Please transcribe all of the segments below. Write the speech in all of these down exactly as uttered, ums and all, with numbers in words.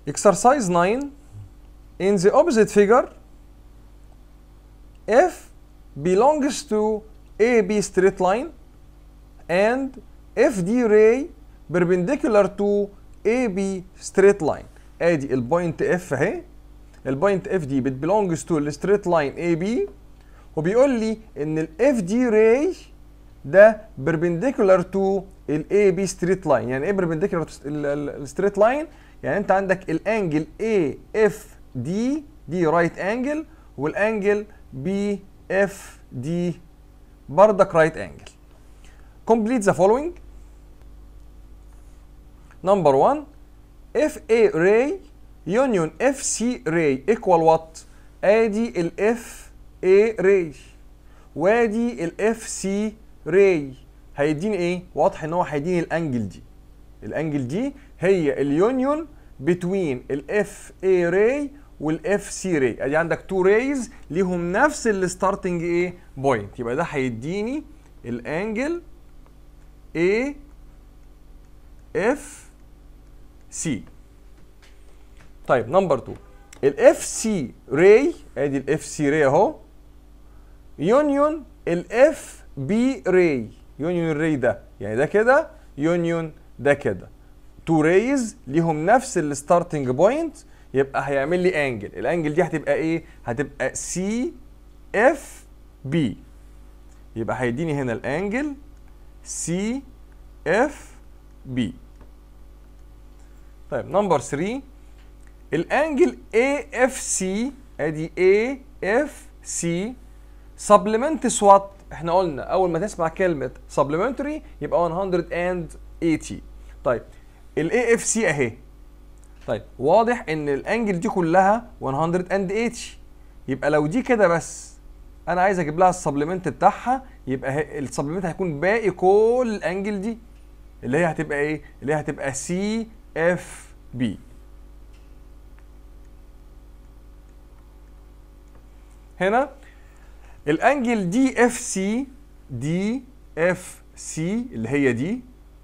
Exercise nine. In the opposite figure, F belongs to A B straight line and F D ray perpendicular to A B straight line. ادي البوينت F اهي. البوينت F دي بت belongs to الستريت لاين A B، وبيقول لي ان ال F D ray ده perpendicular to ال A B straight line. يعني ايه perpendicular to الستريت لاين؟ يعني انت عندك الانجل A F D دي رايت انجل، والانجل B F D بردك رايت انجل. Complete the following. Number one, F A ray union F C ray equal what؟ ادي ال F A ray وادي ال F C ray. هيديني ايه؟ واضح ان هو هيديني الانجل دي. الانجل دي هي اليونيون بتوين ال F A ray وال F C ray. ادي عندك تو ريز ليهم نفس الستارتنج ايه؟ بوينت. يبقى ده هيديني الانجل A F C. طيب نمبر اتنين، ال F C ray ادي ال F C ray اهو يونيون ال F B ray. يونيون الري ده يعني ده كده يونيون ده كده. تو ريز ليهم نفس الستارتنج بوينت، يبقى هيعمل لي انجل. الانجل دي هتبقى ايه؟ هتبقى سي اف بي. يبقى هيديني هنا الانجل سي اف بي. طيب نمبر تلاتة، الانجل اي اف سي ادي اي اف سي سبلمنتس وات؟ احنا قلنا اول ما تسمع كلمه سبلمنتري يبقى مية وتمانين. طيب الاي اف سي اهي. طيب واضح ان الانجل دي كلها مية وتمانين، يبقى لو دي كده بس انا عايز اجيب لها السبلمنت بتاعها، يبقى السبلمنت هيكون باقي كل الانجل دي اللي هي هتبقى ايه؟ اللي هي هتبقى سي اف بي. هنا الانجل دي اف سي دي اف سي اللي هي دي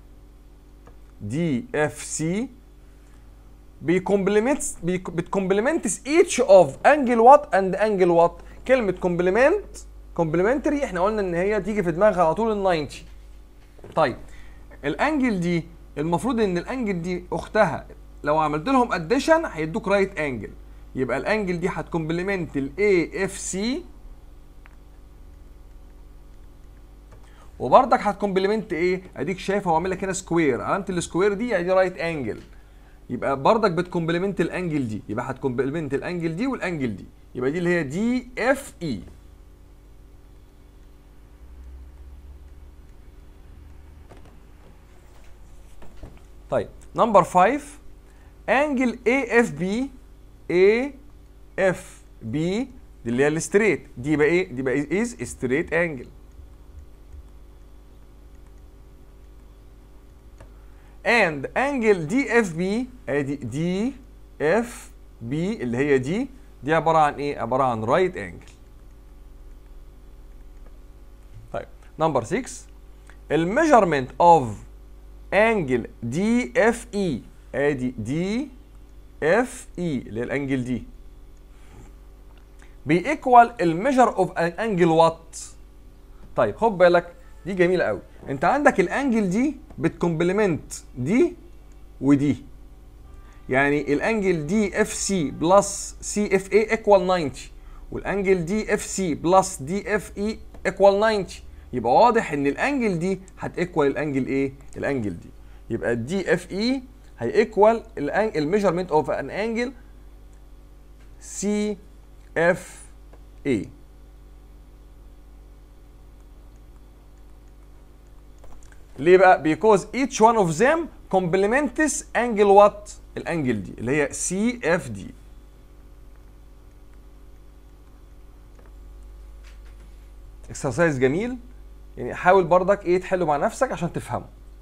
دي اف سي بيكمبلمنتس بتكمبلمنتس each of angle what and angle what. كلمة كومبلمنت كومبلمنتري احنا قلنا ان هي تيجي في دماغها على طول ال تسعين. طيب الانجل دي المفروض ان الانجل دي اختها لو عملت لهم اديشن هيدوك رايت انجل، يبقى الانجل دي هتكمبلمنت ال اي اف سي وبرضك هتكمبلمنت ايه؟ اديك شايف هو عامل لك هنا سكوير، علامه السكوير دي ادي رايت انجل، يبقى برضك بتكمبلمنت الانجل دي، يبقى هتكمبلمنت الانجل دي والانجل دي، يبقى دي اللي هي دي اف اي. طيب نمبر خمسة، انجل اي اف بي اي اف بي دي اللي هي الستريت، دي يبقى ايه؟ دي يبقى از ستريت انجل. and angle دي اف بي ادي دي اف بي اللي هي دي دي عباره عن ايه؟ عباره عن رايت انجل. طيب نمبر ستة، الميجرمنت اوف انجل دي اف اي ادي دي اف اي اللي هي الانجل دي بيكوال الميجر اوف ان انجل وات. طيب خد بالك دي جميله قوي، انت عندك الانجل دي بتكمبلمنت دي ودي، يعني الانجل دي اف سي بلس سي اف اي ايكوال تسعين، والانجل دي اف سي بلس دي اف اي ايكوال تسعين، يبقى واضح ان الانجل دي هتيكوال الانجل ايه؟ الانجل دي، يبقى الدي اف اي هيكوال الميجرمنت اوف ان انجل سي اف اي. ليه بقى؟ because each one of them complements angle what؟ الانجل دي اللي هي سي اف دي. اكسرسايز جميل، يعني حاول برضك ايه تحله مع نفسك عشان تفهمه.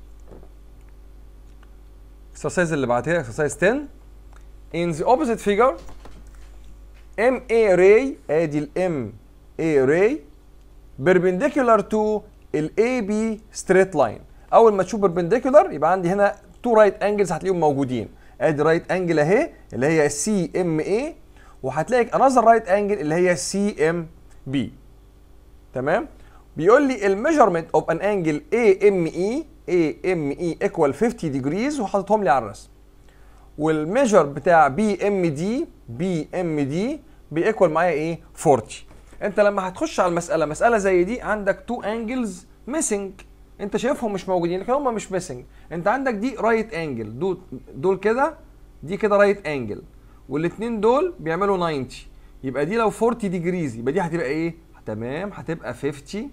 الاكسرسايز اللي بعدها اكسرسايز عشرة. in the opposite figure ام اي ray ادي الام اي ray perpendicular to ال اي بي straight line. اول ما تشوف perpendicular يبقى عندي هنا تو رايت انجلز هتلاقيهم موجودين، ادي رايت انجل اهي اللي هي سي ام اي، وهتلاقي انذر رايت انجل اللي هي سي ام بي. تمام؟ بيقول لي الميجرمنت اوف ان انجل اي ام اي اي ام اي ايكوال خمسين ديجريز، وحاططهم لي على الرسم. والميجر بتاع بي ام دي بي ام دي بيكوال معايا ايه؟ أربعين. انت لما هتخش على المساله مساله زي دي عندك تو انجلز ميسنج، انت شايفهم مش موجودين لكن هم مش ميسنج. انت عندك دي رايت انجل، دول دول كده، دي كده رايت انجل، والاثنين دول بيعملوا تسعين. يبقى دي لو أربعين ديجريز يبقى دي هتبقى ايه؟ تمام، هتبقى خمسين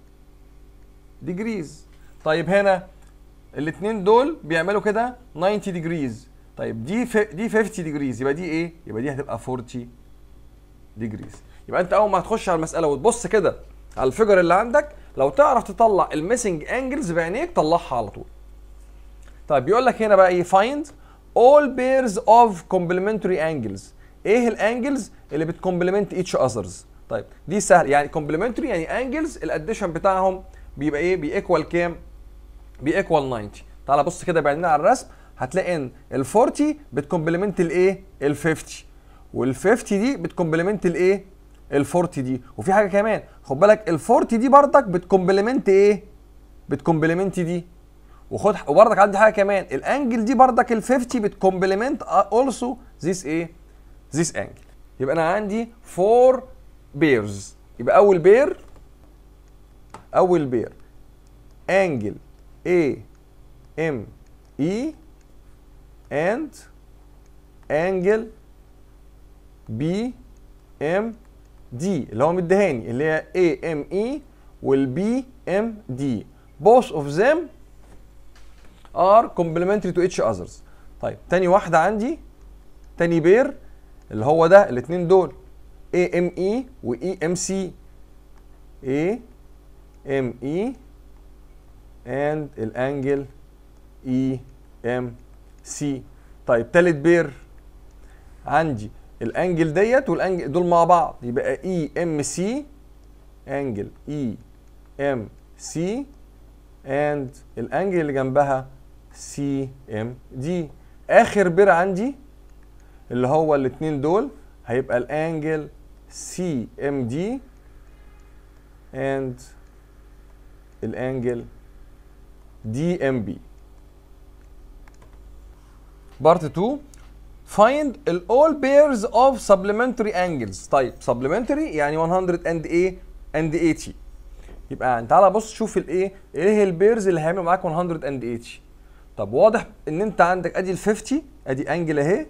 ديجريز. طيب هنا الاثنين دول بيعملوا كده تسعين ديجريز. طيب دي ف... دي خمسين ديجريز، يبقى دي ايه؟ يبقى دي هتبقى أربعين ديجريز. يبقى انت اول ما هتخش على المساله وتبص كده على الفيجر اللي عندك، لو تعرف تطلع الميسنج انجلز بعينيك طلعها على طول. طيب بيقول لك هنا بقى ايه؟ find all pairs of complementary angles. ايه الانجلز اللي بتكمبلمنت each others؟ طيب دي سهل، يعني complementary يعني انجلز الاديشن بتاعهم بيبقى ايه؟ بيكوال كام؟ بيكوال تسعين. تعال بص كده بعيننا على الرسم، هتلاقي ان ال أربعين بتكمبلمنت الايه؟ ال خمسين، وال خمسين دي بتكمبلمنت الايه؟ ال أربعين دي. وفي حاجه كمان خد بالك، ال أربعين دي بردك بتكمبلمنت ايه؟ بتكمبلمنت دي. وخد وبردك عندي حاجه كمان، الانجل دي بردك ال خمسين بتكمبلمنت اولسو ذيس ايه؟ ذيس انجل. يبقى انا عندي فور بيرز. يبقى اول بير اول بير انجل A M E and angle B M D اللي هو مديهاني اللي هي A M E وال B M D. both of them are complementary to each others. طيب تاني واحدة عندي، تاني بير اللي هو ده، الاتنين دول A M E و E M C. A M E and الانجل E M C. طيب تالت بير عندي الانجل ديت والانجل دول مع بعض، يبقى E M C انجل E M C and الانجل اللي جنبها C M D. اخر بير عندي اللي هو الاتنين دول هيبقى الانجل C M D and الانجل D M B. بارت اتنين find all pairs of supplementary angles. طيب supplementary يعني مية ايه and eighty. يبقى تعالى بص شوف الايه ايه البيرز اللي هيعملوا معاك مية وتمانين. طب واضح ان انت عندك ادي ال خمسين، ادي انجل اهي،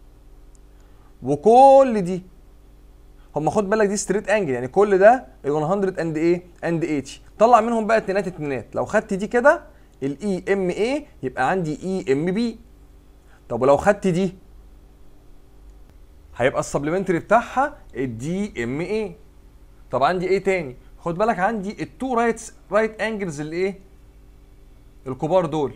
وكل دي هم خد بالك دي ستريت انجل، يعني كل ده ال مية ايه and eighty. طلع منهم بقى اتنينات اتنينات. لو خدت دي كده الاي ام اي يبقى عندي اي ام بي. طب ولو خدت دي هيبقى السبلمنتري بتاعها الدي ام اي. طب عندي ايه تاني؟ خد بالك عندي التو رايت رايت انجلز الايه الكبار دول،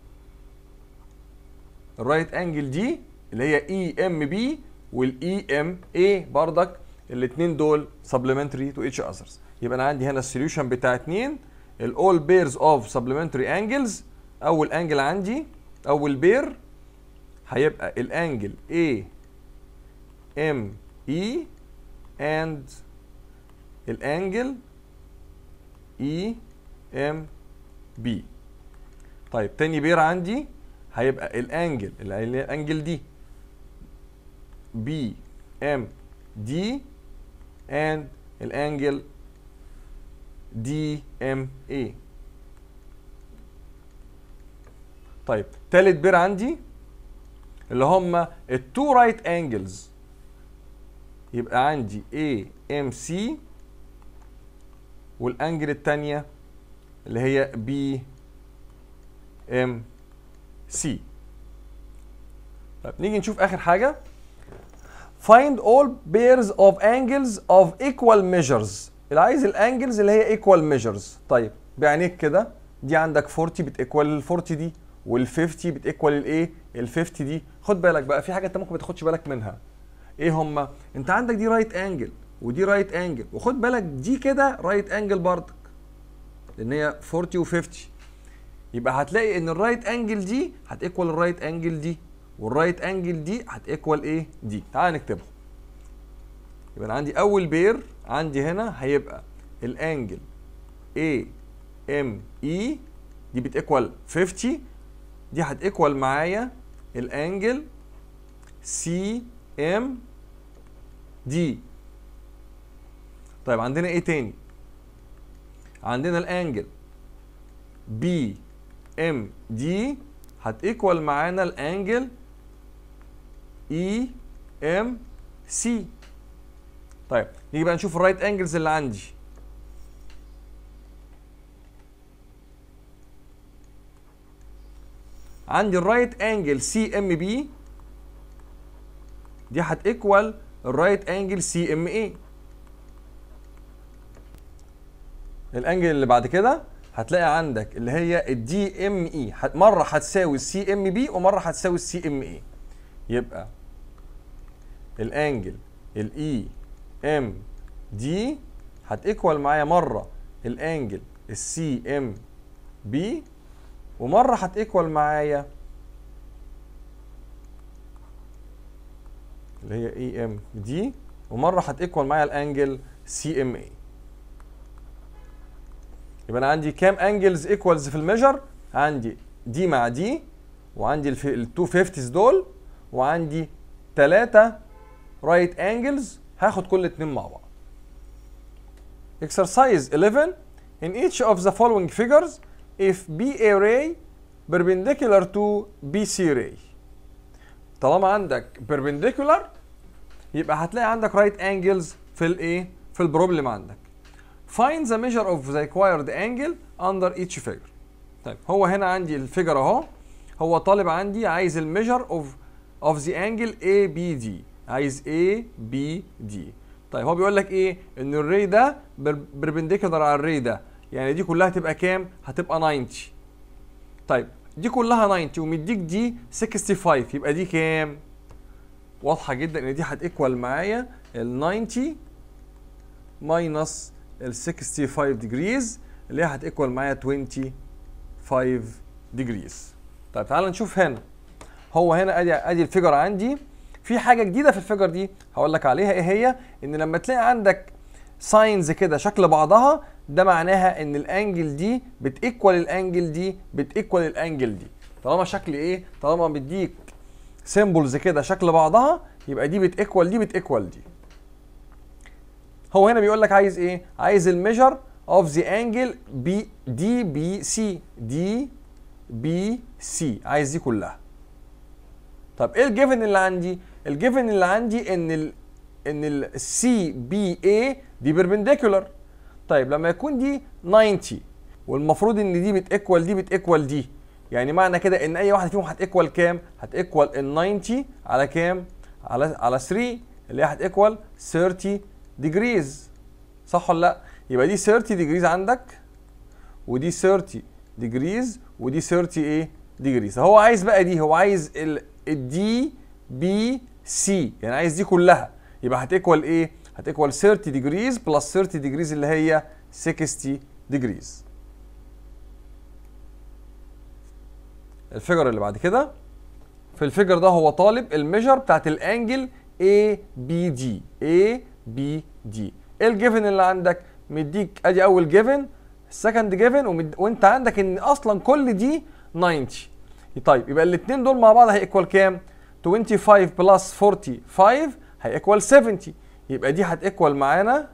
الرايت انجل دي اللي هي اي ام بي والاي ام اي بردك الاثنين دول سبلمنتري تو ايتش اذرز. يبقى انا عندي هنا السوليوشن بتاع اتنين الاول بيرز اوف سبلمنتري انجلز. اول انجل عندي اول بير هيبقى الانجل A M E and الانجل E M B. طيب تاني بير عندي هيبقى الانجل اللي هي الانجل دي B M D and الانجل D M A. طيب تالت بير عندي اللي هما التو رايت انجلز، يبقى عندي A M C والانجل التانية اللي هي B M C. طيب نيجي نشوف اخر حاجة. find all pairs of angles of equal measures. اللي عايز الانجلز اللي هي equal measures. طيب بعينيك كده دي عندك أربعين بتيكوال ال أربعين دي، وال خمسين بتيكوال الايه؟ ال خمسين دي. خد بالك بقى في حاجه انت ممكن ما تاخدش بالك منها. ايه هما؟ انت عندك دي رايت انجل ودي رايت انجل، وخد بالك دي كده رايت انجل بردك لان هي أربعين و خمسين. يبقى هتلاقي ان الرايت انجل دي هتيكوال الرايت انجل دي، والرايت انجل دي هتيكوال ايه؟ دي. تعال نكتبهم. يبقى انا عندي اول بير عندي هنا هيبقى الانجل اي ام اي دي بتيكوال خمسين، دي هتيكوال معايا الانجل سي ام دي. طيب عندنا ايه تاني؟ عندنا الانجل بي ام دي هتيكوال معانا الانجل اي ام سي. طيب نيجي بقى نشوف الرايت انجلز اللي عندي. عندي الرايت انجل سي ام بي دي هتيكوال الرايت انجل سي ام اي. الانجل اللي بعد كده هتلاقي عندك اللي هي الدي ام اي، مره هتساوي السي ام بي ومره هتساوي السي ام اي. يبقى الانجل الاي ام دي هتيكوال معايا مره الانجل السي ام بي ومره هتيكوال معايا اللي هي اي ام دي ومره هتيكوال معايا الانجل سي ام اي. يبقى انا عندي كام انجلز ايكوالز في الميجر؟ عندي دي مع دي، وعندي التو فيفتيز دول، وعندي ثلاثة رايت انجلز هاخد كل اتنين مع بعض. Exercise eleven. In each of the following figures, if بي إيه ray perpendicular to بي سي ray. طالما عندك perpendicular يبقى هتلاقي عندك right angles في الايه؟ في البروبلم عندك. Find the measure of the required angle under each figure. طيب هو هنا عندي الفيجر اهو، هو طالب عندي عايز الميجر of of the angle A B D، عايز A B D. طيب هو بيقول لك ايه؟ ان الري ده بربنديكولار على الري ده، يعني دي كلها هتبقى كام؟ هتبقى تسعين. طيب دي كلها تسعين ومديك دي خمسة وستين، يبقى دي كام؟ واضحه جدا ان دي هتيكوال معايا ال تسعين ماينس ال خمسة وستين ديجريز اللي هي هتيكوال معايا خمسة وعشرين ديجريز. طيب تعال نشوف هنا. هو هنا ادي ادي الفيجر عندي. في حاجه جديده في الفيجر دي هقول لك عليها ايه هي؟ ان لما تلاقي عندك ساينز كده شكل بعضها ده معناها ان الانجل دي بتيكوال الانجل دي بتيكوال الانجل دي. طالما شكل ايه؟ طالما بيديك سيمبلز كده شكل بعضها يبقى دي بتيكوال دي بتيكوال دي. هو هنا بيقول لك عايز ايه؟ عايز الميجر اوف ذا انجل بي دي بي سي دي بي سي، عايز دي كلها. طب ايه الجيفن اللي عندي؟ الجيفن اللي عندي ان ال ان السي بي اي دي بيربنديكولار. طيب لما يكون دي تسعين والمفروض ان دي بتيكوال دي بتيكوال دي، يعني معنى كده ان اي واحده فيهم هتيكوال كام؟ هتيكوال ال تسعين على كام؟ على على ثلاثة اللي هي هتيكوال ثلاثين ديجريز. صح ولا لا؟ يبقى دي ثلاثين ديجريز عندك، ودي ثلاثين ديجريز، ودي ثلاثين ايه؟ ديجريز. هو عايز بقى دي، هو عايز الدي بي سي، يعني عايز دي كلها. يبقى هتيكوال ايه؟ هتيكوال ثلاثين ديجريز بلس ثلاثين ديجريز اللي هي ستين ديجريز. الفيجر اللي بعد كده، في الفيجر ده هو طالب الميجر بتاعت الانجل اي بي دي. اي بي دي ايه الجيفن اللي عندك؟ مديك ادي اول جيفن، السكند جيفن، وانت عندك ان اصلا كل دي تسعين. طيب يبقى الاثنين دول مع بعض هيكوال كام؟ خمسة وعشرين بلس خمسة وأربعين هيكوال سبعين. يبقى دي هتيكوال معانا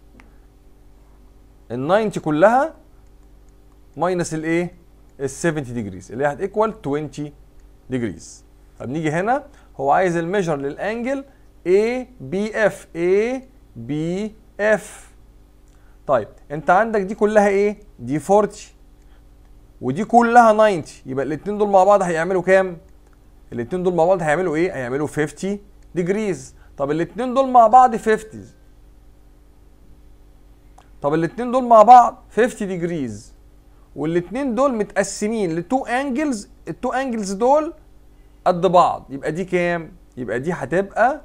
ال تسعين كلها ماينس الايه؟ ال سبعين ديجريز اللي هي هتيكوال عشرين ديجريز. طب نيجي هنا، هو عايز الميجر للانجل اي بي اف. اي بي اف. طيب انت عندك دي كلها ايه؟ دي أربعين ودي كلها تسعين، يبقى الاثنين دول مع بعض هيعملوا كام؟ الاثنين دول مع بعض هيعملوا ايه؟ هيعملوا خمسين ديجريز. طب الاثنين دول مع بعض خمسين. طب الاثنين دول مع بعض خمسين ديجريز، والاثنين دول متقسمين لتو انجلز، التو انجلز دول قد بعض، يبقى دي كام؟ يبقى دي هتبقى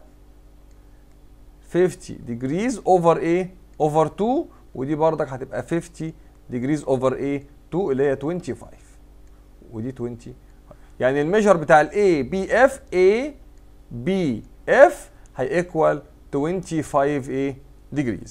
خمسين ديجريز اوفر ايه؟ اوفر اتنين، ودي بردك هتبقى خمسين ديجريز اوفر ايه؟ اتنين اللي هي خمسة وعشرين، ودي خمسين. يعني الميجر بتاع ال A B F A B F هيكوال twenty-five A degrees.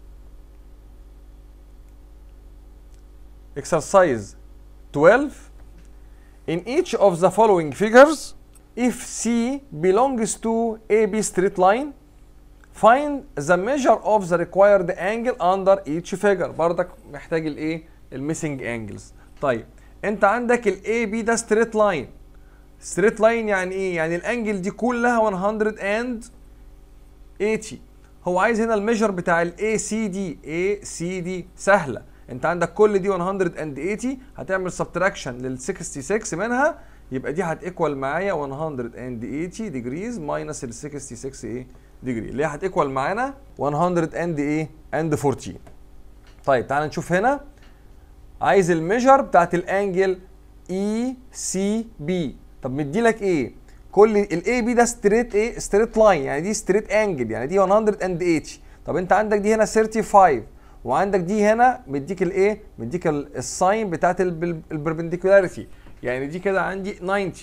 Exercise twelve. In each of the following figures, if C belongs to A B straight line, find the measure of the required angle under each figure. بردك محتاج الايه؟ الميسنج انجلز. طيب انت عندك ال A B ده straight line. straight line يعني ايه؟ يعني الانجل دي كلها one hundred eighty. هو عايز هنا الميجر بتاع ال A C D. A C D سهله، انت عندك كل دي one hundred eighty، هتعمل سبتراكشن لل sixty-six منها، يبقى دي هتيكوال معايا one hundred eighty degrees minus ال sixty-six ايه ديجري، اللي هي هتيكوال معانا one hundred and ايه and fourteen. طيب تعال نشوف هنا، عايز الميجر بتاعت الانجل E C B. طب مدي لك ايه؟ كل ال A B ده ستريت ايه؟ ستريت لاين، يعني دي ستريت انجل، يعني دي one hundred eighty. طب انت عندك دي هنا thirty-five، وعندك دي هنا مديك الايه؟ مديك الساين بتاعت البربنديكولاريتي، يعني دي كده عندي ninety.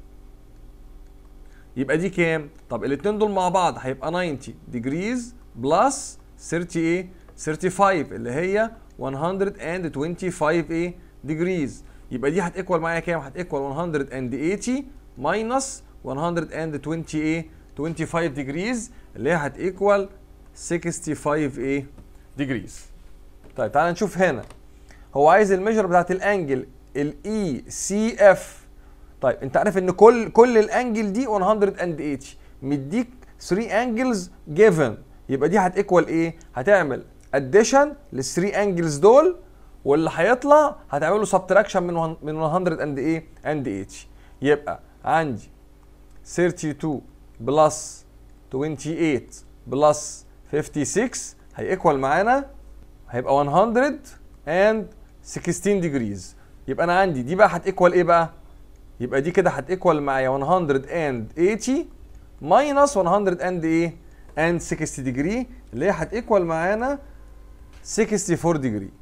يبقى دي كام؟ طب الاثنين دول مع بعض هيبقى ninety degrees بلس thirty ايه؟ thirty-five اللي هي one hundred twenty-five ايه؟ degrees. يبقى دي هتيكوال معايا كام؟ هتيكوال one hundred eighty minus one hundred twenty ايه؟ twenty-five degrees اللي هي هتيكوال sixty-five ايه؟ degrees. طيب تعال نشوف هنا، هو عايز الميجر بتاعت الانجل ال E C F. طيب انت عارف ان كل كل الانجل دي one hundred eighty، مديك three angles given، يبقى دي هتيكوال ايه؟ هتعمل addition لل three angles دول، واللي هيطلع هتعمله subtraction من من one hundred and ايه and eighty. يبقى عندي thirty-two plus twenty-eight plus fifty-six هيكوال معانا هيبقى one hundred sixteen degrees. يبقى انا عندي دي بقى هتيكوال ايه بقى؟ يبقى دي كده هتيكوال معايا one hundred eighty minus one hundred and ايه and sixty degree اللي هي هتيكوال معانا sixty-four degree.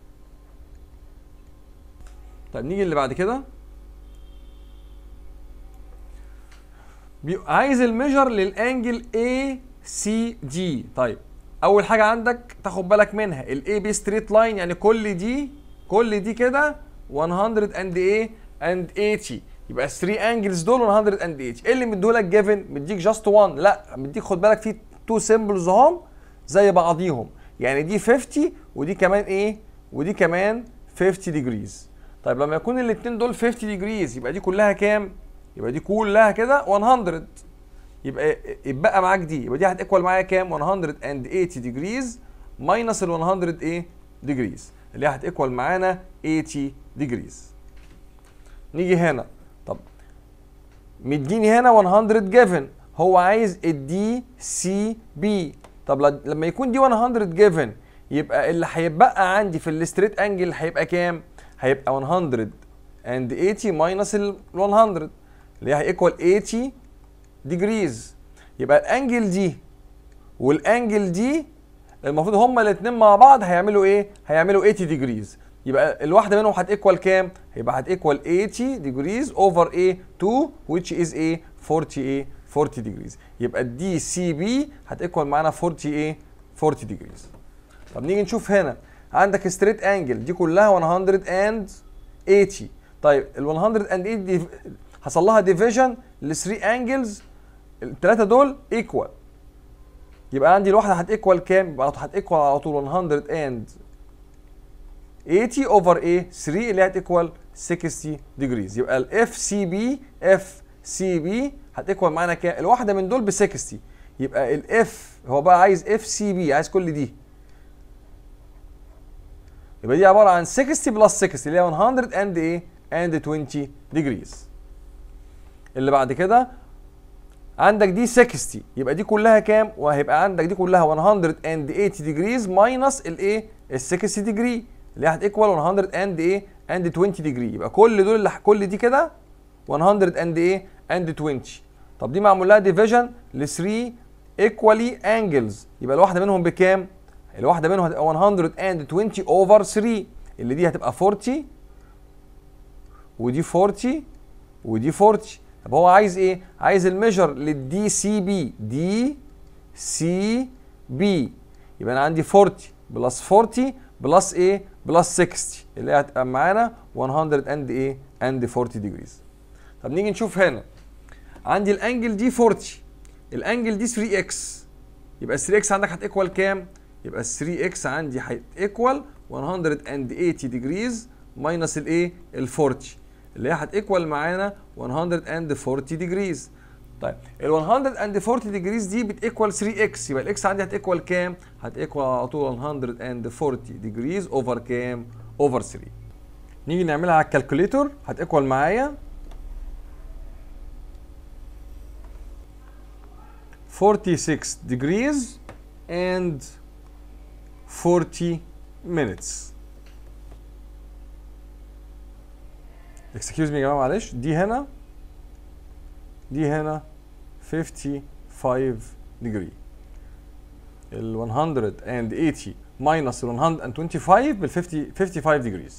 طيب نيجي اللي بعد كده، عايز الميجر للانجل A C D. طيب اول حاجه عندك تاخد بالك منها ال A B straight line، يعني كل دي كل دي كده one hundred and ايه and eighty، يبقى ال three angles دول one hundred eighty. ايه اللي مديهولك جيفن؟ مديك جاست one؟ لا، مديك خد بالك في two symbols هم زي بعضيهم، يعني دي fifty ودي كمان ايه ودي كمان fifty degrees. طيب لما يكون الاثنين دول fifty degrees يبقى دي كلها كام؟ يبقى دي كلها كده one hundred، يبقى يبقى معاك دي، يبقى دي هتيكوال معايا كام؟ one hundred eighty degrees minus ال one hundred ايه degrees اللي هي هتيكوال معانا eighty degrees. نيجي هنا، طب مديني هنا one hundred given، هو عايز الدي سي بي. طب لما يكون دي one hundred given يبقى اللي هيبقى عندي في الستريت انجل هيبقى كام؟ هيبقى one hundred eighty minus ال one hundred اللي هي هيكوال eighty degrees. يبقى الانجل دي والانجل دي المفروض هما الاثنين مع بعض هيعملوا ايه؟ هيعملوا eighty degrees. يبقى الواحده منهم هتيكوال كام؟ هيبقى هتيكوال eighty degrees over a two which is a forty a forty degrees. يبقى الدي سي بي هتيكوال معانا forty a forty degrees. طب نيجي نشوف هنا، عندك ستريت انجل دي كلها one hundred eighty. طيب ال one hundred eighty دي حصل لها ديفيجن ل three angles، الثلاثه دول ايكوال، يبقى عندي الواحده هتيكوال كام؟ يبقى هتيكوال على طول one hundred eighty over a three اللي هتيكوال sixty degrees. يبقى ال اف سي بي اف سي بي هتيكوال معانا كام؟ الواحده من دول ب sixty، يبقى ال F هو بقى عايز اف سي بي، عايز كل دي، يبقى دي عباره عن sixty بلس sixty اللي هي one hundred and ايه and twenty degrees. اللي بعد كده عندك دي sixty، يبقى دي كلها كام؟ وهيبقى عندك دي كلها one hundred eighty degrees minus الايه ال sixty degree اللي هي هتيكوال one hundred and ايه and twenty degree. يبقى كل دول اللي كل دي كده one hundred and ايه and twenty. طب دي معمول لها ديفيجن ل three equally angles، يبقى الواحده منهم بكام؟ الواحده منهم هتبقى one hundred and twenty over three اللي دي هتبقى forty ودي forty ودي أربعين. طب هو عايز ايه؟ عايز الميجر للدي سي بي، دي سي بي. يبقى انا عندي أربعين بلس أربعين بلس ايه؟ بلس ستين اللي هي هتبقى معانا مية اند ايه؟ اند أربعين ديجريز. طب نيجي نشوف هنا عندي الانجل دي أربعين، الانجل دي ثري اكس، يبقى ثري اكس عندك هتيكوال كام؟ يبقى ثري اكس عندي هتيكوال مية وتمانين ديجريز ماينس الايه؟ ال أربعين اللي هي هتيكوال معانا مية وأربعين ديجريز. طيب ال مية وأربعين ديجريز دي بتيكوال ثري اكس، يبقى الاكس عندي هتيكوال كام؟ هتيكوال على طول مية وأربعين ديجريز اوفر كام؟ اوفر ثري. نيجي نعملها على الكالكوليتور، هتيكوال معايا forty-six degrees and forty minutes. excuse me يا جماعه معلش، دي هنا دي هنا fifty-five degree. ال one hundred eighty minus ال one hundred twenty-five بال fifty-five degrees.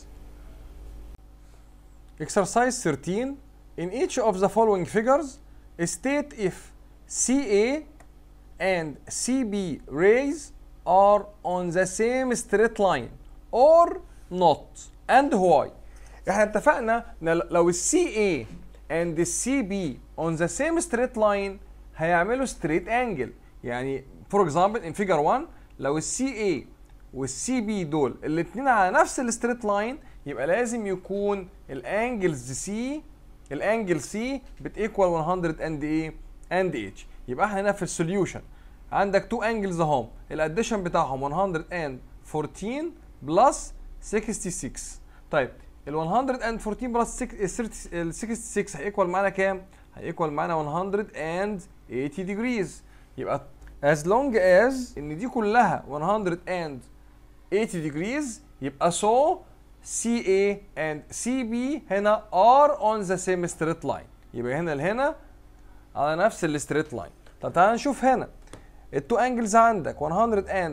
Exercise thirteen. In each of the following figures, state if C A and C B rays are on the same straight line or not and why. احنا اتفقنا ان لو ال C A and ال C B on the same straight line هيعملوا straight angle. يعني for example in figure one لو ال C A وال C B دول الاثنين على نفس الستريت لاين يبقى لازم يكون الانجلز C الانجل C بتيكوال مية and ايه؟ and H. يبقى احنا هنا في السوليوشن عندك تو انجلز اهم، الاديشن بتاعهم مية وأربعتاشر بلس ستة وستين. طيب ال مية وأربعتاشر بلس ال ستة وستين هيكوال معانا كام؟ هيكوال معانا مية وتمانين ديجريز. يبقى as long as ان دي كلها مية وتمانين ديجريز يبقى so C A and C B هنا are on the same straight line. يبقى هنا لهنا على نفس الستريت لاين. طب تعالى نشوف هنا التو انجلز عندك مية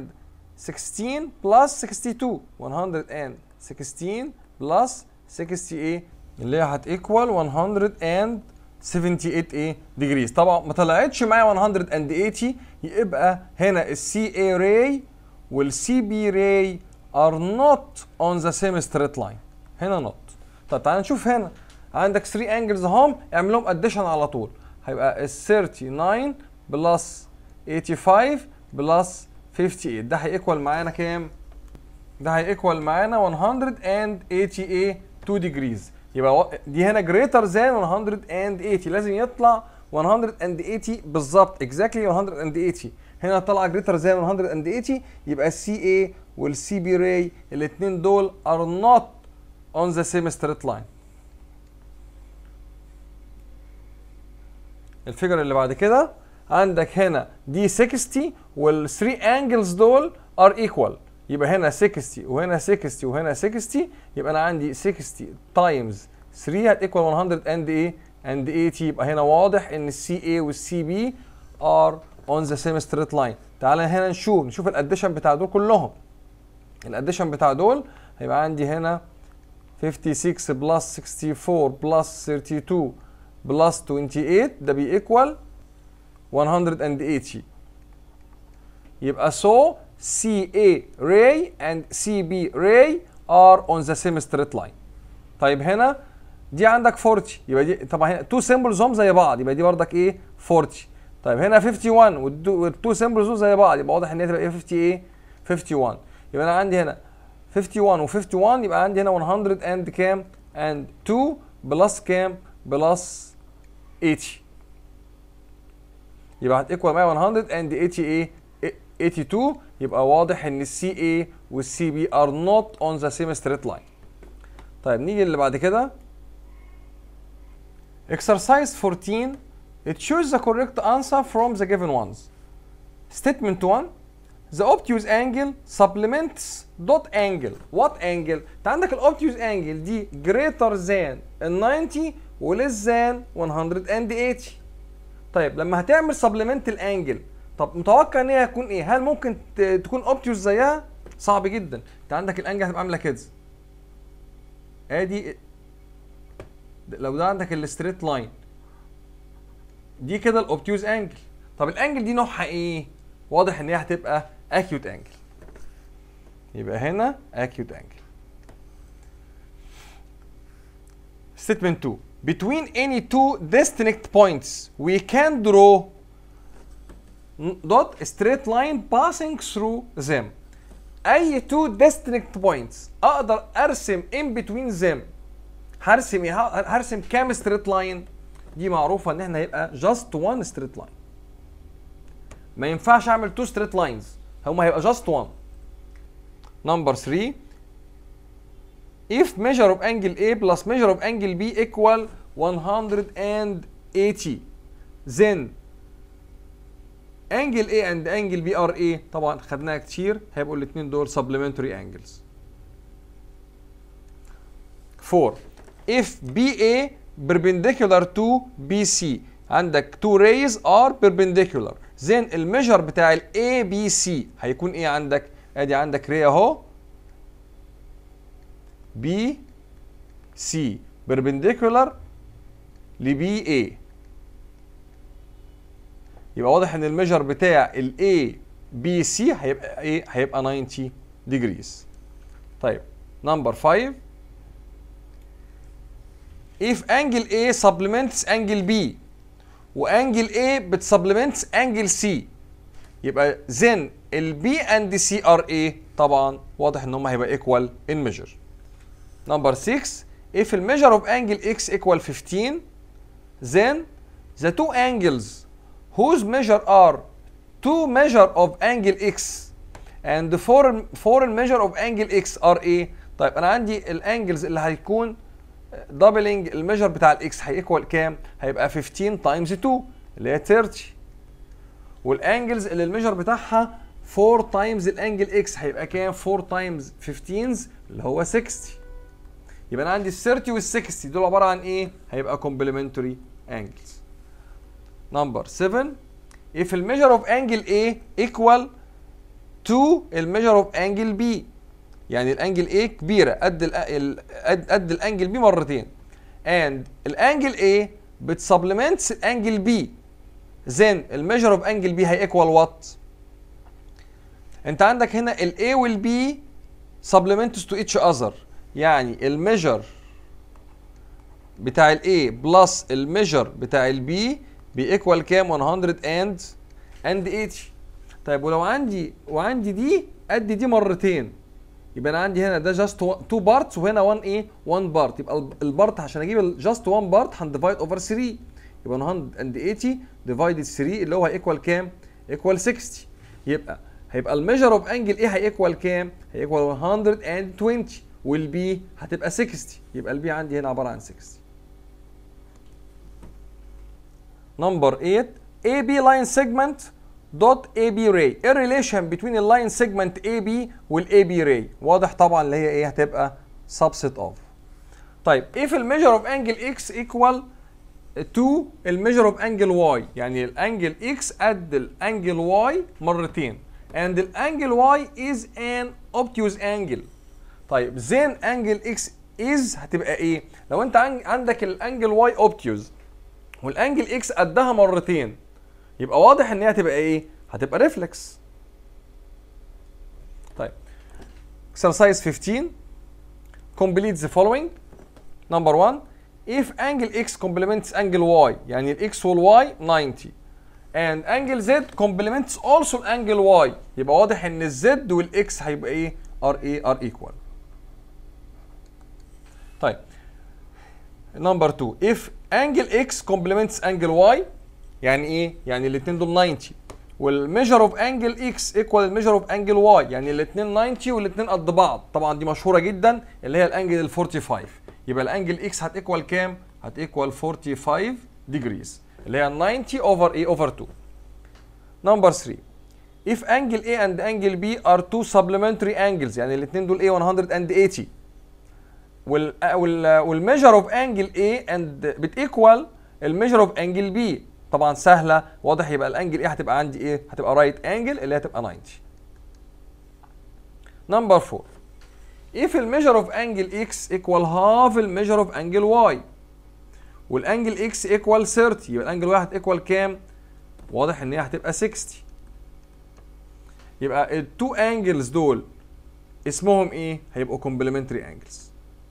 وستاشر بلس اتنين وستين، مية وستاشر بلس ستين ايه اللي هي هتيكوال مية وتمانية وسبعين ايه ديجريز. طبعا ما طلعتش معايا مية وتمانين، يبقى هنا السي اي راي والسي بي راي are not on the same straight line. هنا not. طب تعالى نشوف هنا عندك ثري انجلز اهم، اعمل لهم اديشن على طول. هيبقى ال تسعة وثلاثين بلس خمسة وتمانين بلس خمسة وخمسين، ده هيكوال معانا كام؟ ده هيكوال معانا مية وتمانين ديجريز. يبقى دي هنا greater than مية وتمانين، لازم يطلع مية وتمانين بالظبط اكزاكتلي مية وتمانين. هنا طلع greater than مية وتمانين، يبقى السي اي والسي بي راي الاثنين دول are not on the same straight line. الفيجر اللي بعد كده عندك هنا دي ستين والثري انجلز دول ار ايكوال، يبقى هنا ستين وهنا ستين وهنا ستين، يبقى انا عندي ستين تايمز ثري هتيكوال مية اند ايه اند تمانين. يبقى هنا واضح ان السي اي والسي بي ار اون ذا سيم ستريت لاين. تعالى هنا نشوف نشوف الاديشن بتاع دول كلهم. الاديشن بتاع دول هيبقى عندي هنا ستة وخمسين بلس اربعة وستين بلس اتنين وتلاتين بلس تمانية وعشرين، ده بيكوال مية وتمانين. يبقى so سي اي ray and سي بي ray are on the same straight line. طيب هنا دي عندك أربعين، يبقى دي طبعا هنا تو سيمبلز هم زي بعض، يبقى دي بردك ايه؟ أربعين. طيب هنا واحد وخمسين والتو سيمبلز زي بعض، يبقى واضح ان هي تبقى ايه؟ خمسين ايه؟ واحد وخمسين. يبقى انا عندي هنا واحد وخمسين و51، يبقى عندي هنا مية اند كام؟ اند اتنين بلس كام؟ بلس تمانين. يبقى هتيكوال معايا مية اند تمانين ايه؟ اتنين. يبقى واضح ان السي اي والسي بي ار نوت اون ذا سيم ستريت لاين. طيب نيجي اللي بعد كده exercise fourteen. choose the correct answer from the given ones. Statement one. The obtuse angle supplements dot angle. What angle؟ انت عندك الاوبتيوز انجل دي greater than ninety و less than one eighty. طيب لما هتعمل supplement الانجل، طب متوقع ان هي هتكون ايه؟ هل ممكن تكون اوبتيوز زيها؟ صعب جدا. انت عندك الانجل هتبقى عامله كده. ادي لو ده عندك الستريت لاين دي كده الاوبتيوز انجل. طب الانجل دي نوعها ايه؟ واضح ان هي هتبقى اكيوت انجل. يبقى هنا اكيوت انجل. Statement two. Between any two distinct points, we can draw dot straight line passing through them. أي two distinct points أقدر أرسم in between them. هرسم إيه؟ هرسم كام straight line؟ دي معروفة إن إحنا هيبقى just one straight line. ما ينفعش أعمل two straight lines. هما هيبقى just one. Number three. If measure of angle A plus measure of angle B equal one hundred eighty, then angle A and angle B are A. طبعا خدناها كتير، هيبقوا الاثنين دول supplementary angles. four. If B A perpendicular to B C، عندك two rays are perpendicular، then الميجر بتاع ال A B C هيكون ايه عندك؟ ادي عندك ray اهو B C perpendicular ل B A، يبقى واضح ان الميجر بتاع ال A B C هيبقى ايه؟ هيبقى ninety degrees. طيب نمبر five. if angle A supplements angle B وانجل A بتسبلمنتس انجل C، يبقى then ال B and C are A. طبعا واضح ان هم هيبقى equal in measure. Number six. if the measure of angle X equal fifteen, then the two angles whose measure are two measure of angle X and the foreign foreign measure of angle X are A. طيب انا عندي الانجلز اللي هيكون doubling الميجر بتاع الاكس هيكوال كام؟ هيبقى fifteen times two اللي هي thirty، والانجلز اللي الميجر بتاعها four times الانجل اكس هيبقى كام؟ four times fifteen اللي هو sixty. يبقى انا عندي ال thirty وال sixty دول عباره عن ايه؟ هيبقى complementary angles. Number seven. if the measure of angle A equal to the measure of angle B، يعني الانجل A كبيره قد ال قد قد الانجل B مرتين، and الانجل A بتسبلمنتس الانجل B، then الميجر اوف انجل B هيكوال وات؟ انت عندك هنا ال A وال B supplements to each other، يعني الميجر بتاع ال A بلس الميجر بتاع ال B بيكوال كام؟ one hundred eighty. طيب ولو عندي وعندي دي قد دي مرتين، يبقى انا عندي هنا ده جاست two بارتس وهنا one ايه؟ one بارت، يبقى البارت عشان اجيب جاست one بارت هنديفايد اوفر three، يبقى one hundred eighty ديفايدد three اللي هو هيكوال كام؟ ايكوال sixty. يبقى هيبقى الميجر اوف انجل ايه هيكوال كام؟ هيكوال one hundred twenty، والبي هتبقى sixty، يبقى البي عندي هنا عباره عن sixty. نمبر eight. A B line segment dot A B ray. ايه الريليشن between اللاين segment A B وال A B ray؟ واضح طبعا اللي هي ايه؟ هتبقى subset of. طيب if the measure of angle X equal to the measure of angle Y، يعني الانجل X قد الانجل Y مرتين، and the angle Y is an obtuse angle. طيب then angle X is هتبقى ايه؟ لو انت عندك الانجل Y obtuse والانجل X قدها مرتين، يبقى واضح ان هي هتبقى ايه؟ هتبقى ريفلكس. طيب exercise fifteen. complete the following. number one. if angle X complements angle Y، يعني ال X وال Y ninety and angle Z complements also angle Y، يبقى واضح ان ال Z وال X هيبقى ايه؟ are ايه؟ are equal. طيب number two. if angle X complements angle Y، يعني ايه؟ يعني الاثنين دول ninety والميجر اوف انجل اكس ايكوال الميجر اوف انجل واي، يعني الاثنين ninety والاثنين قد بعض، طبعا دي مشهوره جدا اللي هي الانجل ال forty-five، يبقى الانجل اكس هتيكوال كام؟ هتيكوال forty-five degrees اللي هي ninety اوفر ايه؟ اوفر two. نمبر three. if angle A and angle B are two supplementary angles، يعني الاثنين دول ايه؟ one hundred eighty، وال وال والميجر اوف انجل A and بتيكوال الميجر اوف انجل B، طبعا سهله واضح، يبقى الانجل ايه هتبقى عندي ايه؟ هتبقى رايت انجل اللي هتبقى ninety. نمبر four. if the measure of angle X equal half the measure of angle Y، والانجل اكس ايكوال ثلاثين، يبقى الانجل واحد ايكوال كام؟ واضح ان هي هتبقى ستين. يبقى التو انجلز دول اسمهم ايه؟ هيبقوا كومبلمنتري انجلز.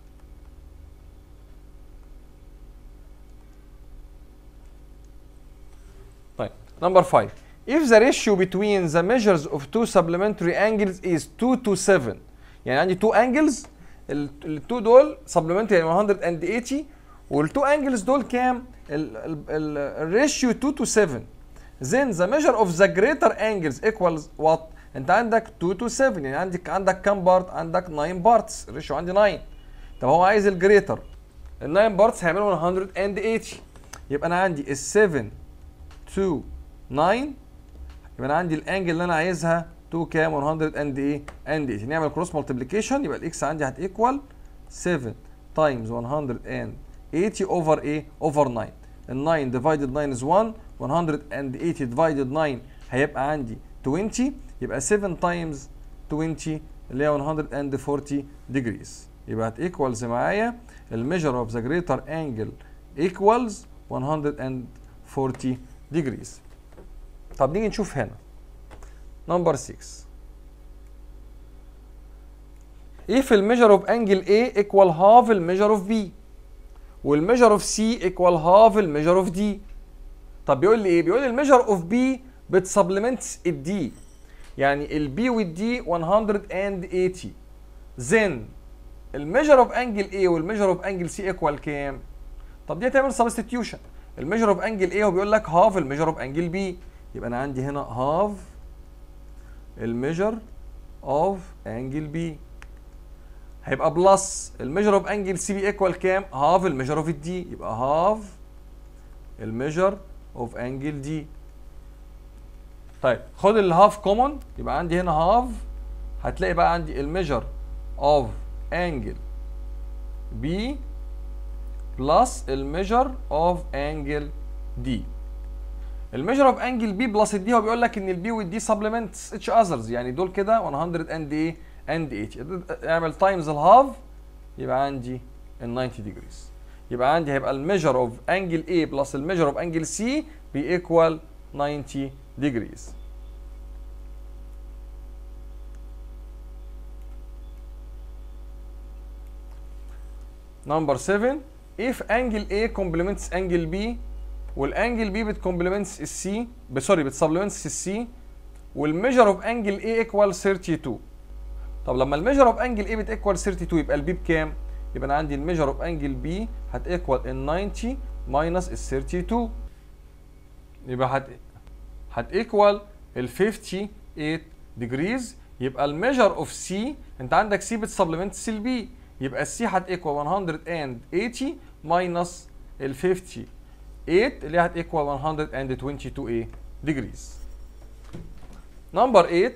طيب نمبر خمسة. If the ratio between the measures of two supplementary angles is two to seven، يعني عندي two angles، التو دول supplementary يعني مية وتمانين، والتو angles دول كام؟ الريشيو two to seven. then the measure of the greater angles equals what؟ انت عندك two to seven، يعني عندك عندك كام بارت؟ عندك تسعة بارتس، الريشيو عندي تسعة. طب هو عايز الجريتر، ال تسعة بارتس هيعملوا مية وتمانين، يبقى انا عندي ال سبعة to تسعة، يبقى انا عندي الانجل اللي انا عايزها تو كام؟ مية وتمانين. نعمل كروس مالتيبليكيشن، يبقى الاكس عندي هتيكوال سبعة تايمز مية وتمانين اوفر ايه؟ اوفر تسعة. ال تسعة ديفايدد تسعة از واحد، مية وتمانين ديفايدد تسعة هيبقى عندي عشرين، يبقى سبعة تايمز عشرين اللي هي مية وأربعين ديجريز. يبقى هتيكوالز معايا الميجر اوف ذا جريتر انجل ايكوالز مية وأربعين ديجريز. طب نيجي نشوف هنا نمبر ستة. if الميجر اوف انجل A equal half الميجر اوف B والميجر اوف C equal half الميجر اوف D. طب بيقول لي ايه؟ بيقول لي الميجر اوف B بتسبلمنتس الدي، يعني البي والدي مية وتمانين. then الميجر اوف انجل A والميجر اوف انجل C equal كام؟ طب دي هتعمل سبستيتيوشن. الميجر اوف انجل A هو بيقول لك هاف الميجر اوف انجل B، يبقى انا عندي هنا هاف الميجر اوف انجل بي، هيبقى بلس الميجر اوف انجل سي بي ايكوال كام؟ هاف الميجر اوف الدي، يبقى هاف الميجر اوف انجل دي. طيب خد الهاف كومون، يبقى عندي هنا هاف، هتلاقي بقى عندي الميجر اوف انجل بي بلس الميجر اوف انجل دي. الميجر اوف انجل بي بلس الدي هو بيقول لك ان البي والدي سبلمنتس اتش اذرز، يعني دول كده مية اند ايه؟ اند تمانين. اعمل تايمز الهاف يبقى عندي ال تسعين ديجريز. يبقى عندي هيبقى الميجر اوف انجل A بلس الميجر اوف انجل C بيكوال تسعين ديجريز. نمبر سبعة. if انجل A complements انجل B والانجل بي بتكومبلمنتس السي سوري بتسبلمنتس السي والميجر اوف انجل اي ايكوال اتنين وثلاثين. طب لما الميجر اوف انجل اي بتيكوال اتنين وثلاثين يبقى البي بكام؟ يبقى انا عندي الميجر اوف انجل بي هتيكوال ال تسعين ماينس ال ثلاثة وثلاثين، يبقى هت هتيكوال ال ثمانية وخمسين ديجريز. يبقى الميجر اوف سي، انت عندك سي بتسبلمنتس البي، يبقى السي هتيكوال مية وثمانين ماينس ال خمسة وخمسين اللي هتيكوال مية واتنين وعشرين ديجريز. نمبر تمانية.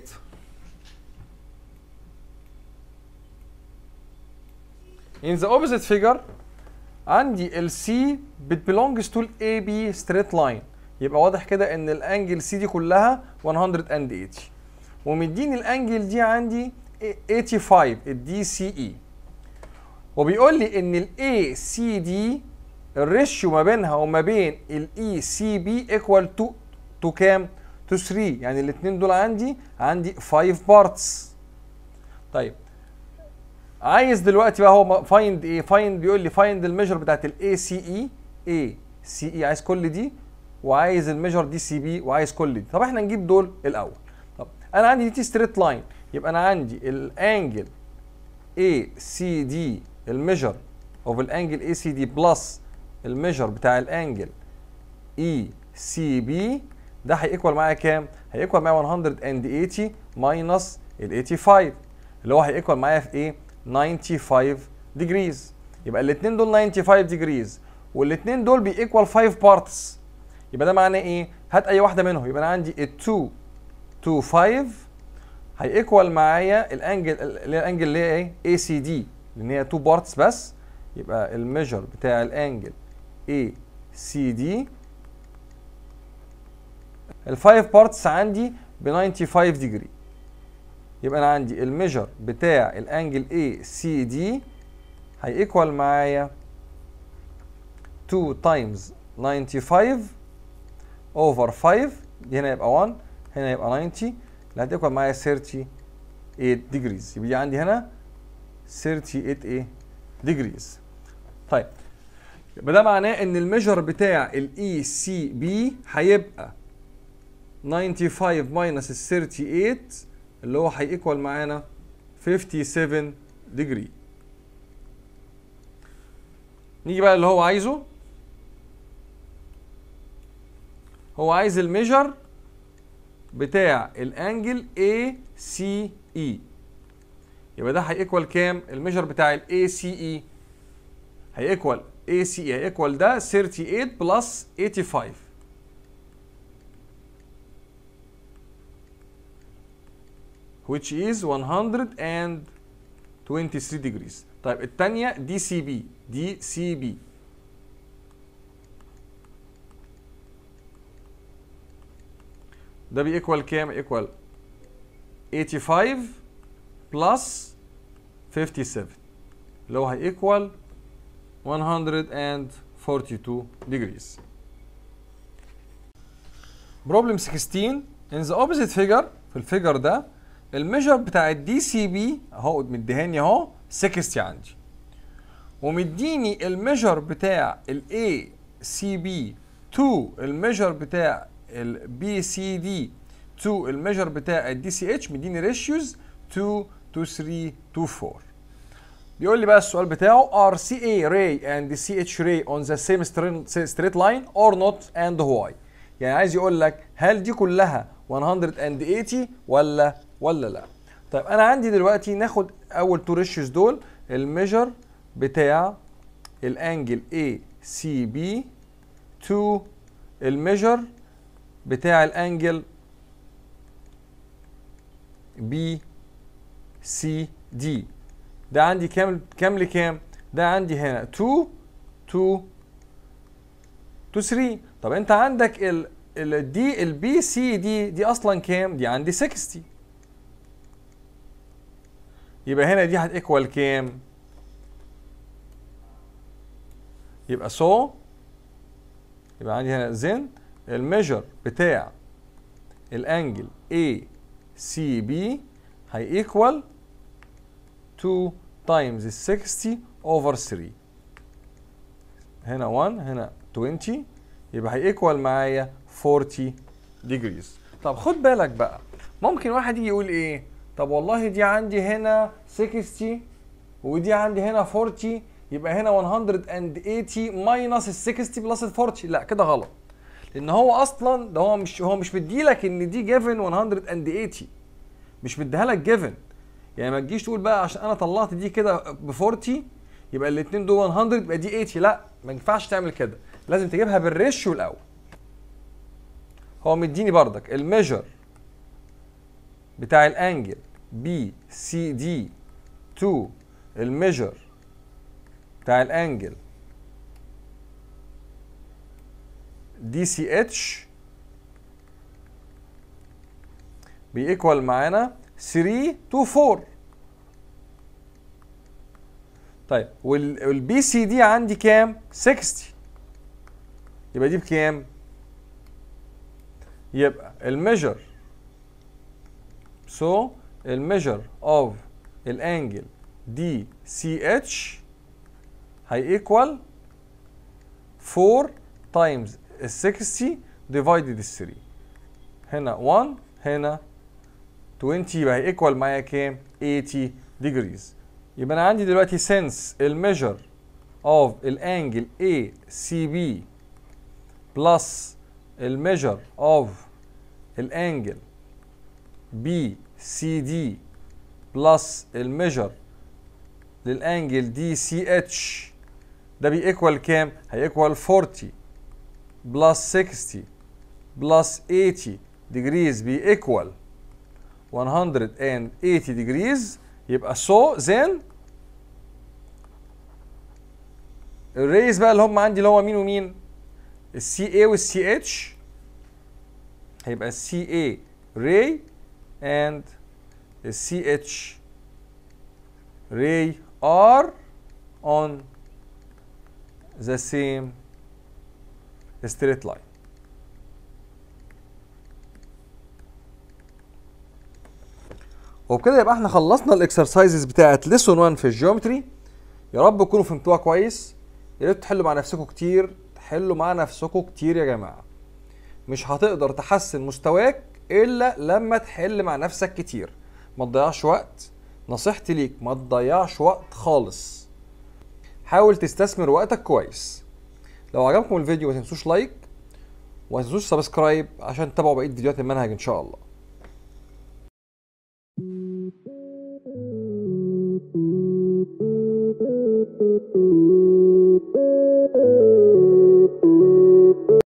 in the opposite figure عندي ال C belongs to ال A B straight line، يبقى واضح كده ان الانجل C دي كلها مية وثمانين ومديني الانجل دي عندي خمسة وثمانين الدي سي اي، وبيقول لي ان ال A C D الريشيو ما بينها وما بين الاي سي بي ايكوال تو تو كام؟ تو ثلاثة، يعني الاثنين دول عندي عندي خمسة بارتس. طيب عايز دلوقتي بقى هو فايند ايه؟ فايند بيقول لي فايند الميجر بتاعت الاي سي اي، اي سي اي عايز كل دي، وعايز الميجر دي سي بي وعايز كل دي. طب احنا نجيب دول الاول. طب انا عندي دي ستريت لاين، يبقى انا عندي الانجل اي سي دي الميجر اوف الانجل اي سي دي بلس الميجر بتاع الانجل اي سي بي ده هيكوال معايا كام؟ هيكوال معايا مية وثمانين ماينس ال خمسة وثمانين اللي هو هيكوال معايا في ايه؟ خمسة وتسعين ديجريز. يبقى الاثنين دول خمسة وتسعين ديجريز والاثنين دول بيكوال خمسة بارتس، يبقى ده معناه ايه؟ هات اي واحده منهم. يبقى انا عندي ال اتنين تو خمسة هيكوال معايا الانجل اللي هي الانجل اللي هي ايه؟ اي سي دي لان هي اتنين بارتس بس، يبقى الميجر بتاع الانجل اي سي دي ال خمسة بارتس عندي ب خمسة وتسعين ديجري، يبقى انا عندي الميجر بتاع الانجل اي سي دي هيكوال معايا two times ninety-five over five، دي هنا يبقى واحد، هنا يبقى تسعين، اللي هتبقى معايا thirty-eight degrees. يبقى دي عندي هنا thirty-eight ايه degrees. طيب يبقى ده معناه ان الميجر بتاع الاي سي بي هيبقى خمسة وتسعين minus ال thirty-eight اللي هو هيكوال معانا fifty-seven degree. نيجي بقى اللي هو عايزه، هو عايز الميجر بتاع الانجل اي سي اي. يبقى ده هيكوال كام؟ الميجر بتاع الاي سي اي هيكوال اي سي اي هيكوال ده thirty-eight plus eighty-five، which is one hundred twenty-three degrees. طيب الثانيه دي سي بي، دي سي بي ده بيكوال كام؟ ايكوال eighty-five plus fifty-seven اللي هو هيكوال one hundred forty-two degrees. Problem sixteen in the opposite figure. في الفيجر ده الميجر بتاع الدي سي بي اهو مديهاني اهو ستين عندي، ومديني الميجر بتاع الاي سي بي اتنين، الميجر بتاع البي سي دي اتنين، الميجر بتاع الدي سي اتش مديني ريشيوز اتنين to three to four. بيقول لي بقى السؤال بتاعه are سي اي ray and سي اتش ray on the same straight line or not and why. يعني عايز يقول لك هل دي كلها one eighty ولا ولا لا. طيب انا عندي دلوقتي ناخد اول تو ريشيوز دول، الميجر بتاع الانجل اي سي بي تو الميجر بتاع الانجل بي سي دي. ده عندي كام كام لكام؟ ده عندي هنا اتنين اتنين تو تلاتة. طب انت عندك ال ال دي البي سي دي دي اصلا كام؟ دي عندي ستين. يبقى هنا دي هتيكوال كام؟ يبقى سو so, يبقى عندي هنا زين الميجر بتاع الانجل اي سي بي هيكوال two times ستين over three. هنا واحد هنا عشرين، يبقى هيكوال معايا forty degrees. طب خد بالك بقى، ممكن واحد يجي يقول ايه؟ طب والله دي عندي هنا ستين ودي عندي هنا forty، يبقى هنا one eighty minus ال ستين بلس ال forty. لا كده غلط، لان هو اصلا ده هو مش هو مش مديلك ان دي جيفن one eighty، مش مديها لك جيفن. يعني ما تجيش تقول بقى عشان انا طلعت دي كده ب forty يبقى الاثنين دول مية يبقى دي ثمانين. لا ما ينفعش تعمل كده، لازم تجيبها بالريشيو الاول. هو مديني بردك الميجر بتاع الانجل بي سي دي تو الميجر بتاع الانجل دي سي اتش بيكوال معانا three to four. طيب والبي سي دي عندي كام؟ ستين. يبقى دي بكام؟ يبقى الميجر so الميجر اوف الانجل دي سي اتش هيكوال four times ال ستين divided ال three. هنا واحد هنا عشرين، يبقى هيكوال معايا كام؟ eighty degrees. يبقى انا عندي دلوقتي since الميجر اوف الانجل اي سي بي بلس الميجر اوف الانجل بي سي دي بلس الميجر للانجل دي سي اتش ده بيكوال كام؟ هيكوال forty بلس ستين بلس eighty degrees بيكوال one eighty degrees. يبقى so then الريز بقى اللي هم عندي اللي هو مين ومين؟ السي اي والسي اتش هيبقى السي اي ray and السي اتش ray are on the same ستريت لاين. وبكده يبقى احنا خلصنا الاكسرسايزز بتاعت ليسون واحد في الجيومتري. يا رب تكونوا فهمتوها كويس. يا ريت تحلوا مع نفسكم كتير، تحلوا مع نفسكم كتير يا جماعه. مش هتقدر تحسن مستواك الا لما تحل مع نفسك كتير. ما تضيعش وقت، نصيحتي ليك ما تضيعش وقت خالص. حاول تستثمر وقتك كويس. لو عجبكم الفيديو ما تنسوش لايك وما تنسوش سبسكرايب عشان تتابعوا بقيه فيديوهات المنهج ان شاء الله.